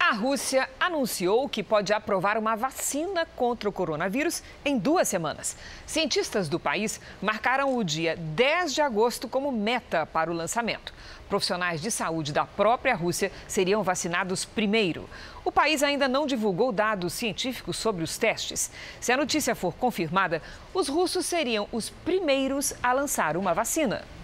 A Rússia anunciou que pode aprovar uma vacina contra o coronavírus em 2 semanas. Cientistas do país marcaram o dia 10 de agosto como meta para o lançamento. Profissionais de saúde da própria Rússia seriam vacinados primeiro. O país ainda não divulgou dados científicos sobre os testes. Se a notícia for confirmada, os russos seriam os primeiros a lançar uma vacina.